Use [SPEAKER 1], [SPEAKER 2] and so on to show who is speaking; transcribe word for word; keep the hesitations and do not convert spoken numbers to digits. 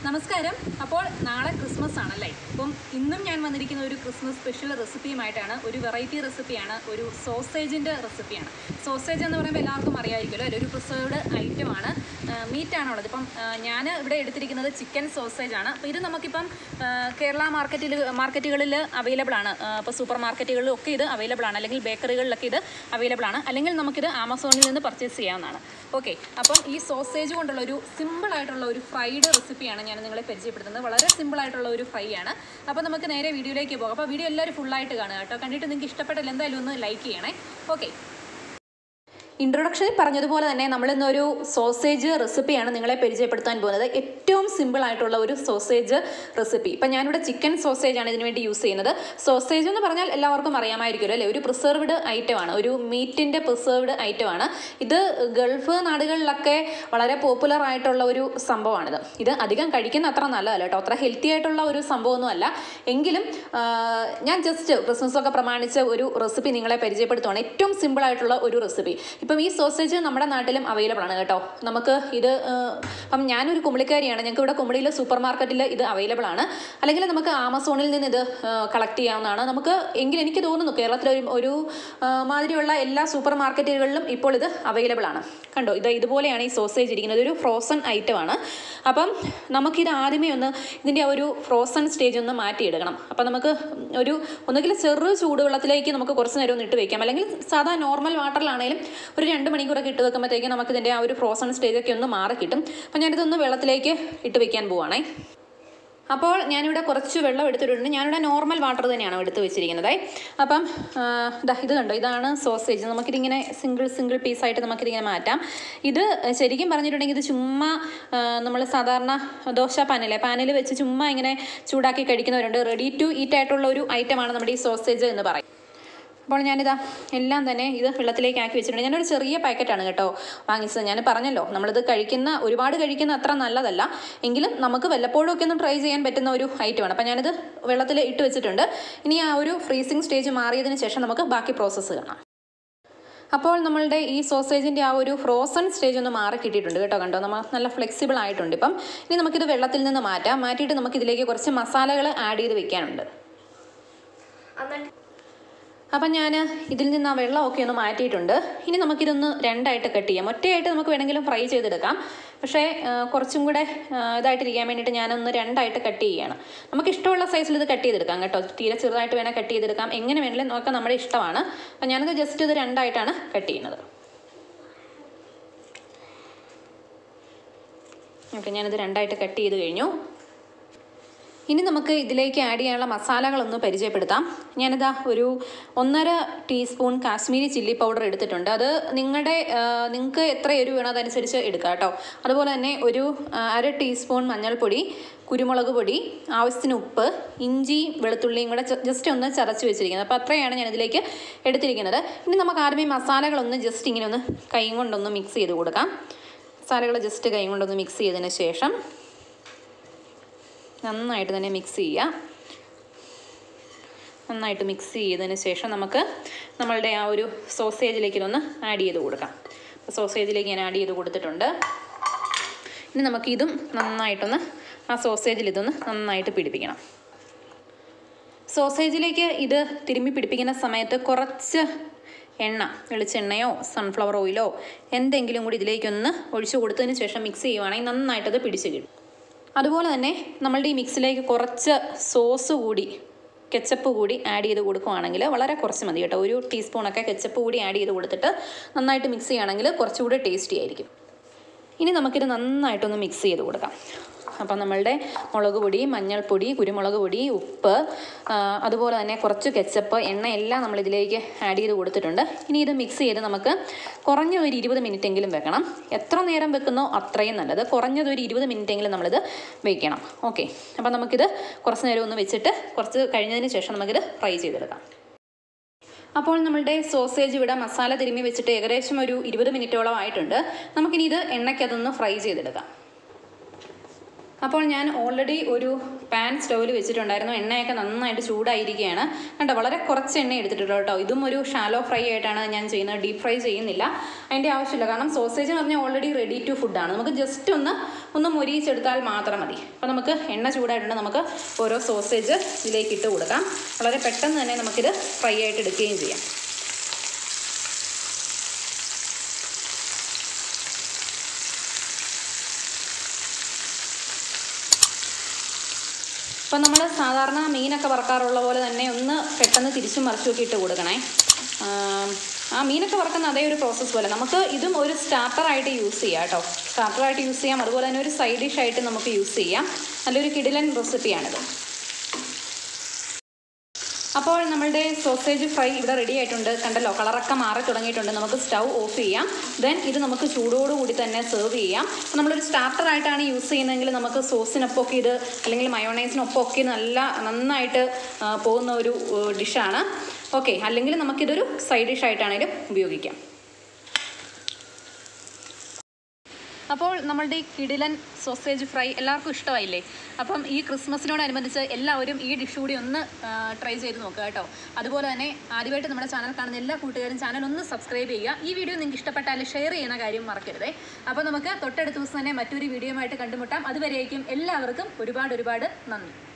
[SPEAKER 1] നമസ്കാരം. അപ്പോൾ നാളെ ക്രിസ്മസ് ആണല്ലേ. അപ്പം ഇന്നും ഞാൻ വന്നിരിക്കുന്ന ഒരു ക്രിസ്മസ് സ്പെഷ്യൽ റെസിപ്പിയുമായിട്ടാണ്. ഒരു വെറൈറ്റി റെസിപ്പിയാണ്, ഒരു സോസേജിൻ്റെ റെസിപ്പിയാണ്. സോസേജ് എന്ന് പറയുമ്പോൾ എല്ലാവർക്കും അറിയാമായിരിക്കുമല്ലോ, അല്ലെ? ഒരു പ്രിസർവ്ഡ് ഐറ്റമാണ്, മീറ്റാണുള്ളത്. ഇപ്പം ഞാൻ ഇവിടെ എടുത്തിരിക്കുന്നത് ചിക്കൻ സോസേജ് ആണ്. അപ്പോൾ ഇത് നമുക്കിപ്പം കേരള മാർക്കറ്റിൽ മാർക്കറ്റുകളിൽ അവൈലബിൾ ആണ്. ഇപ്പോൾ സൂപ്പർ മാർക്കറ്റുകളിലും ഒക്കെ ഇത് അവൈലബിൾ ആണ്, അല്ലെങ്കിൽ ബേക്കറികളിലൊക്കെ ഇത് അവൈലബിൾ ആണ്, അല്ലെങ്കിൽ നമുക്കിത് ആമസോണിൽ നിന്ന് പർച്ചേസ് ചെയ്യാവുന്നതാണ്. ഓക്കെ, അപ്പം ഈ സോസേജ് കൊണ്ടുള്ള ഒരു സിമ്പിളായിട്ടുള്ള ഒരു ഫ്രൈഡ് റെസിപ്പിയാണ് ഞാൻ നിങ്ങളെ പരിചയപ്പെടുത്തുന്നത്. വളരെ സിമ്പിളായിട്ടുള്ള ഒരു ഫ്രൈ ആണ്. അപ്പോൾ നമുക്ക് നേരെ വീഡിയോയിലേക്ക് പോകാം. അപ്പോൾ വീഡിയോ എല്ലാവരും ഫുള്ളായിട്ട് കാണുക കേട്ടോ. കണ്ടിട്ട് നിങ്ങൾക്ക് ഇഷ്ടപ്പെട്ടില്ല എന്തായാലും ഒന്ന് ലൈക്ക് ചെയ്യണേ. ഓക്കെ, ഇൻട്രൊഡക്ഷനിൽ പറഞ്ഞതുപോലെ തന്നെ നമ്മളിന്നൊരു സോസേജ് റെസിപ്പിയാണ് നിങ്ങളെ പരിചയപ്പെടുത്താൻ പോകുന്നത്. ഏറ്റവും സിമ്പിൾ ആയിട്ടുള്ള ഒരു സോസേജ് റെസിപ്പി. ഇപ്പം ഞാനിവിടെ ചിക്കൻ സോസേജ് ആണ് ഇതിനു വേണ്ടി യൂസ് ചെയ്യുന്നത്. സോസേജ് എന്ന് പറഞ്ഞാൽ എല്ലാവർക്കും അറിയാമായിരിക്കുമല്ലോ, അല്ലേ? ഒരു പ്രിസർവ്ഡ് ഐറ്റമാണ്, ഒരു മീറ്റിൻ്റെ പ്രിസർവ്ഡ് ഐറ്റമാണ്. ഇത് ഗൾഫ് നാടുകളിലൊക്കെ വളരെ പോപ്പുലർ ആയിട്ടുള്ള ഒരു സംഭവമാണിത്. ഇത് അധികം കഴിക്കുന്ന അത്ര നല്ലതല്ല കേട്ടോ, അത്ര ഹെൽത്തി ആയിട്ടുള്ള ഒരു സംഭവമൊന്നുമല്ല. എങ്കിലും ഞാൻ ജസ്റ്റ് ക്രിസ്മസ് ഒക്കെ പ്രമാണിച്ച് ഒരു റെസിപ്പി നിങ്ങളെ പരിചയപ്പെടുത്തുവാണ്. ഏറ്റവും സിമ്പിൾ ആയിട്ടുള്ള ഒരു റെസിപ്പി. ഇപ്പം ഈ സോസേജ് നമ്മുടെ നാട്ടിലും അവൈലബിൾ ആണ് കേട്ടോ. നമുക്ക് ഇത് അപ്പം ഞാനൊരു കുമളിക്കാരിയാണ്, ഞങ്ങൾക്ക് ഇവിടെ കുമളിയിൽ സൂപ്പർ മാർക്കറ്റിൽ ഇത് അവൈലബിൾ ആണ്, അല്ലെങ്കിൽ നമുക്ക് ആമസോണിൽ നിന്ന് ഇത് കളക്ട് ചെയ്യാവുന്നതാണ്. നമുക്ക് എങ്കിലും എനിക്ക് തോന്നുന്നു കേരളത്തിലൊരു ഒരു മാതിരിയുള്ള എല്ലാ സൂപ്പർ മാർക്കറ്റുകളിലും ഇപ്പോൾ ഇത് അവൈലബിൾ ആണ്. കണ്ടോ, ഇത് ഇതുപോലെയാണ് ഈ സോസേജ് ഇരിക്കുന്നത്. ഒരു ഫ്രോസൺ ഐറ്റമാണ്. അപ്പം നമുക്കിത് ആദ്യമേ ഒന്ന് ഇതിൻ്റെ ഒരു ഫ്രോസൺ സ്റ്റേജ് ഒന്ന് മാറ്റിയെടുക്കണം. അപ്പം നമുക്ക് ഒരു ഒന്നുകിൽ ചെറു ചൂടുവെള്ളത്തിലേക്ക് നമുക്ക് കുറച്ച് നേരം ഒന്ന് ഇട്ട് വയ്ക്കാം, അല്ലെങ്കിൽ സാധാ നോർമൽ വാട്ടറിലാണെങ്കിലും ഒരു രണ്ട് മണിക്കൂറൊക്കെ ഇട്ട് വെക്കുമ്പോഴത്തേക്ക് നമുക്ക് ഇതിൻ്റെ ആ ഒരു ഫ്രോസൺ സ്റ്റേജൊക്കെ ഒന്ന് മാറി കിട്ടും. അപ്പം ഞാനിതൊന്ന് വെള്ളത്തിലേക്ക് ഇട്ട് വെക്കാൻ പോവുകയാണേ. അപ്പോൾ ഞാനിവിടെ കുറച്ച് വെള്ളം എടുത്തിട്ടുണ്ട്. ഞാനിവിടെ നോർമൽ വാട്ടർ തന്നെയാണ് എടുത്ത് വെച്ചിരിക്കുന്നത്. അപ്പം ഇത് കണ്ടോ, ഇതാണ് സോസേജ്. നമുക്കിതിങ്ങനെ സിംഗിൾ സിംഗിൾ പീസായിട്ട് നമുക്കിതിങ്ങനെ മാറ്റാം. ഇത് ശരിക്കും പറഞ്ഞിട്ടുണ്ടെങ്കിൽ ഇത് ചുമ്മാ നമ്മൾ സാധാരണ ദോശ പാനിലെ പാനിൽ വെച്ച് ചുമ്മാ ഇങ്ങനെ ചൂടാക്കി കഴിക്കുന്നവരുണ്ട്. റെഡി ടു ഈറ്റ് ആയിട്ടുള്ള ഒരു ഐറ്റമാണ് നമ്മുടെ ഈ സോസേജ് എന്ന് പറയും. അപ്പോൾ ഞാനിതാ എല്ലാം തന്നെ ഇത് വെള്ളത്തിലേക്ക് ആക്കി വെച്ചിട്ടുണ്ട്. ഞാനൊരു ചെറിയ പാക്കറ്റാണ് കേട്ടോ വാങ്ങിച്ചത്. ഞാൻ പറഞ്ഞല്ലോ, നമ്മളിത് കഴിക്കുന്ന ഒരുപാട് കഴിക്കുന്ന അത്ര നല്ലതല്ല, എങ്കിലും നമുക്ക് വല്ലപ്പോഴും ഒക്കെ ഒന്ന് ട്രൈ ചെയ്യാൻ പറ്റുന്ന ഒരു ഐറ്റമാണ്. അപ്പോൾ ഞാനിത് വെള്ളത്തിൽ ഇട്ട് വെച്ചിട്ടുണ്ട്. ഇനി ആ ഒരു ഫ്രീസിങ് സ്റ്റേജ് മാറിയതിന് ശേഷം നമുക്ക് ബാക്കി പ്രോസസ്സ് കാണാം. അപ്പോൾ നമ്മളുടെ ഈ സോസേജിൻ്റെ ആ ഒരു ഫ്രോസൺ സ്റ്റേജ് ഒന്ന് മാറി കിട്ടിയിട്ടുണ്ട് കേട്ടോ. കണ്ടോ, നമ്മൾ നല്ല ഫ്ലെക്സിബിൾ ആയിട്ടുണ്ട്. ഇപ്പം ഇനി നമുക്കിത് വെള്ളത്തിൽ നിന്ന് മാറ്റാം. മാറ്റിയിട്ട് നമുക്കിതിലേക്ക് കുറച്ച് മസാലകൾ ആഡ് ചെയ്ത് വെക്കാനുണ്ട്. അപ്പം ഞാൻ ഇതിൽ നിന്ന് ആ വെള്ളമൊക്കെ ഒന്ന് മാറ്റിയിട്ടുണ്ട്. ഇനി നമുക്കിതൊന്ന് രണ്ടായിട്ട് കട്ട് ചെയ്യാം. ഒറ്റയായിട്ട് നമുക്ക് വേണമെങ്കിലും ഫ്രൈ ചെയ്തെടുക്കാം, പക്ഷേ കുറച്ചും കൂടെ ഇതായിട്ടിരിക്കാൻ വേണ്ടിയിട്ട് ഞാനൊന്ന് രണ്ടായിട്ട് കട്ട് ചെയ്യുകയാണ്. നമുക്ക് ഇഷ്ടമുള്ള സൈസിൽ ഇത് കട്ട് ചെയ്തെടുക്കാം കേട്ടോ. തീരെ ചെറുതായിട്ട് വേണേൽ കട്ട് ചെയ്തെടുക്കാം, എങ്ങനെ വേണമെങ്കിലും നോക്കാം, നമ്മുടെ ഇഷ്ടമാണ്. അപ്പം ഞാനത് ജസ്റ്റ് ഇത് രണ്ടായിട്ടാണ് കട്ട് ചെയ്യുന്നത്. ഓക്കെ, ഞാനിത് രണ്ടായിട്ട് കട്ട് ചെയ്ത് കഴിഞ്ഞു. ഇനി നമുക്ക് ഇതിലേക്ക് ആഡ് ചെയ്യാനുള്ള മസാലകളൊന്ന് പരിചയപ്പെടുത്താം. ഞാനിതാ ഒരു ഒന്നര ടീസ്പൂൺ കാശ്മീരി ചില്ലി പൗഡർ എടുത്തിട്ടുണ്ട്. അത് നിങ്ങളുടെ നിങ്ങൾക്ക് എത്ര എരിവ് വേണോ അതനുസരിച്ച് എടുക്കുക കേട്ടോ. അതുപോലെ തന്നെ ഒരു അര ടീസ്പൂൺ മഞ്ഞൾപ്പൊടി, കുരുമുളക് പൊടി, ആവശ്യത്തിന് ഉപ്പ്, ഇഞ്ചി വെളുത്തുള്ളിയും കൂടെ ജസ്റ്റ് ഒന്ന് ചതച്ച് വെച്ചിരിക്കുന്നത്. അപ്പോൾ അത്രയാണ് ഞാൻ ഇതിലേക്ക് എടുത്തിരിക്കുന്നത്. ഇനി നമുക്ക് ആദ്യമേ മസാലകളൊന്ന് ജസ്റ്റ് ഇങ്ങനെ ഒന്ന് കൈ കൊണ്ടൊന്ന് മിക്സ് ചെയ്ത് കൊടുക്കാം. മസാലകൾ ജസ്റ്റ് കൈ കൊണ്ടൊന്ന് മിക്സ് ചെയ്തതിന് ശേഷം നന്നായിട്ട് തന്നെ മിക്സ് ചെയ്യുക. നന്നായിട്ട് മിക്സ് ചെയ്തതിന് ശേഷം നമുക്ക് നമ്മളുടെ ആ ഒരു സോസേജിലേക്ക് ഇതൊന്ന് ആഡ് ചെയ്ത് കൊടുക്കാം. അപ്പോൾ സോസേജിലേക്ക് ഞാൻ ആഡ് ചെയ്ത് കൊടുത്തിട്ടുണ്ട്. ഇനി നമുക്കിതും നന്നായിട്ടൊന്ന് ആ സോസേജിൽ ഇതൊന്ന് നന്നായിട്ട് പിടിപ്പിക്കണം. സോസേജിലേക്ക് ഇത് തിരുമ്മി പിടിപ്പിക്കുന്ന സമയത്ത് കുറച്ച് എണ്ണ, വെളിച്ചെണ്ണയോ സൺഫ്ലവർ ഓയിലോ എന്തെങ്കിലും കൂടി ഇതിലേക്കൊന്ന് ഒഴിച്ചു കൊടുത്തതിന് ശേഷം മിക്സ് ചെയ്യുവാണെങ്കിൽ നന്നായിട്ടത് പിടിച്ച് കിട്ടും. അതുപോലെ തന്നെ നമ്മളുടെ ഈ മിക്സിലേക്ക് കുറച്ച് സോസ് കൂടി, കെച്ചപ്പ് കൂടി ആഡ് ചെയ്ത് കൊടുക്കുകയാണെങ്കിൽ വളരെ കുറച്ച് മതി കേട്ടോ. ഒരു ടീസ്പൂണൊക്കെ കെച്ചപ്പ് കൂടി ആഡ് ചെയ്ത് കൊടുത്തിട്ട് നന്നായിട്ട് മിക്സ് ചെയ്യുകയാണെങ്കിൽ കുറച്ചുകൂടി ടേസ്റ്റി ആയിരിക്കും. ഇനി നമുക്കിത് നന്നായിട്ടൊന്ന് മിക്സ് ചെയ്ത് കൊടുക്കാം. അപ്പം നമ്മളുടെ മുളക് പൊടി, മഞ്ഞൾപ്പൊടി, കുരുമുളക് പൊടി, ഉപ്പ്, അതുപോലെ തന്നെ കുറച്ച് കെച്ചപ്പ്, എണ്ണ എല്ലാം നമ്മളിതിലേക്ക് ആഡ് ചെയ്ത് കൊടുത്തിട്ടുണ്ട്. ഇനി ഇത് മിക്സ് ചെയ്ത് നമുക്ക് കുറഞ്ഞ ഒരു ഇരുപത് മിനിറ്റ് എങ്കിലും വെക്കണം. എത്ര നേരം വെക്കുന്നോ അത്രയും നല്ലത്. കുറഞ്ഞത് ഒരു ഇരുപത് മിനിറ്റ് എങ്കിലും നമ്മളിത് വെക്കണം. ഓക്കെ, അപ്പം നമുക്കിത് കുറച്ച് നേരം ഒന്ന് വെച്ചിട്ട് കുറച്ച് കഴിഞ്ഞതിന് ശേഷം നമുക്കിത് ഫ്രൈ ചെയ്തെടുക്കാം. അപ്പോൾ നമ്മളുടെ സോസേജ് ഇവിടെ മസാല തിരുമ്മി വെച്ചിട്ട് ഏകദേശം ഒരു ഇരുപത് മിനിറ്റോളം ആയിട്ടുണ്ട്. നമുക്കിനി ഇത് എണ്ണയ്ക്കതൊന്ന് ഫ്രൈ ചെയ്തെടുക്കാം. അപ്പോൾ ഞാൻ ഓൾറെഡി ഒരു പാൻ സ്റ്റൗവിൽ വെച്ചിട്ടുണ്ടായിരുന്നു. എണ്ണയൊക്കെ നന്നായിട്ട് ചൂടായിരിക്കുകയാണ്. കണ്ടോ, വളരെ കുറച്ച് എണ്ണ എടുത്തിട്ടുള്ളൂ കേട്ടോ. ഇതും ഒരു ഷാലോ ഫ്രൈ ആയിട്ടാണ് ഞാൻ ചെയ്യുന്നത്, ഡീപ്പ് ഫ്രൈ ചെയ്യുന്നില്ല. അതിൻ്റെ ആവശ്യമില്ല, കാരണം സോസേജ് എന്ന് പറഞ്ഞാൽ ഓൾറെഡി റെഡി ടു ഫുഡാണ്. നമുക്ക് ജസ്റ്റ് ഒന്ന് ഒന്ന് മൊരിയിച്ചെടുത്താൽ മാത്രം മതി. അപ്പോൾ നമുക്ക് എണ്ണ ചൂടായിട്ടുണ്ട്, നമുക്ക് ഓരോ സോസേജ് ഇതിലേക്ക് ഇട്ട് കൊടുക്കാം. വളരെ പെട്ടെന്ന് തന്നെ നമുക്കിത് ഫ്രൈ ആയിട്ട് എടുക്കുകയും ചെയ്യാം. അപ്പോൾ നമ്മൾ സാധാരണ മീനൊക്കെ വറക്കാറുള്ള പോലെ തന്നെ ഒന്ന് പെട്ടെന്ന് തിരിച്ചും മറിച്ചുമൊക്കെ ഇട്ട് കൊടുക്കണേ. ആ മീനൊക്കെ വറക്കുന്ന അതേ ഒരു പ്രോസസ്സ് പോലെ നമുക്ക് ഇതും ഒരു സ്റ്റാർട്ടറായിട്ട് യൂസ് ചെയ്യാം കേട്ടോ. സ്റ്റാർട്ടറായിട്ട് യൂസ് ചെയ്യാം, അതുപോലെ തന്നെ ഒരു സൈഡ് ഡിഷായിട്ട് നമുക്ക് യൂസ് ചെയ്യാം. നല്ലൊരു കിടിലൻ റെസിപ്പിയാണിത്. അപ്പോൾ നമ്മളുടെ സോസേജ് ഫ്രൈ ഇവിടെ റെഡി ആയിട്ടുണ്ട്. കണ്ടല്ലോ, കളറൊക്കെ മാറി തുടങ്ങിയിട്ടുണ്ട്. നമുക്ക് സ്റ്റൗ ഓഫ് ചെയ്യാം. ദെൻ ഇത് നമുക്ക് ചൂടോടുകൂടി തന്നെ സെർവ് ചെയ്യാം. അപ്പോൾ നമ്മളൊരു സ്റ്റാർട്ടറായിട്ടാണ് യൂസ് ചെയ്യുന്നതെങ്കിൽ നമുക്ക് സോസിനൊപ്പമൊക്കെ ഇത് അല്ലെങ്കിൽ മയോണൈസിനൊപ്പമൊക്കെ നല്ല നന്നായിട്ട് പോകുന്ന ഒരു ഡിഷാണ്. ഓക്കെ, അല്ലെങ്കിൽ നമുക്കിതൊരു സൈഡ് ഡിഷായിട്ടാണെങ്കിലും ഉപയോഗിക്കാം. അപ്പോൾ നമ്മളുടെ ഈ കിടിലൻ സോസേജ് ഫ്രൈ എല്ലാവർക്കും ഇഷ്ടമായില്ലേ? അപ്പം ഈ ക്രിസ്മസിനോടനുബന്ധിച്ച് എല്ലാവരും ഈ ഡിഷ് കൂടി ഒന്ന് ട്രൈ ചെയ്ത് നോക്കുക കേട്ടോ. അതുപോലെ തന്നെ ആദ്യമായിട്ട് നമ്മുടെ ചാനൽ കാണുന്ന എല്ലാ കൂട്ടുകാരും ചാനൽ ഒന്ന് സബ്സ്ക്രൈബ് ചെയ്യുക. ഈ വീഡിയോ നിങ്ങൾക്ക് ഇഷ്ടപ്പെട്ടാൽ ഷെയർ ചെയ്യുന്ന കാര്യം മറക്കരുതേ. അപ്പോൾ നമുക്ക് തൊട്ടടുത്ത ദിവസം തന്നെ മറ്റൊരു വീഡിയോയുമായിട്ട് കണ്ടുമുട്ടാം. അതുവരേക്കും എല്ലാവർക്കും ഒരുപാട് ഒരുപാട് നന്ദി.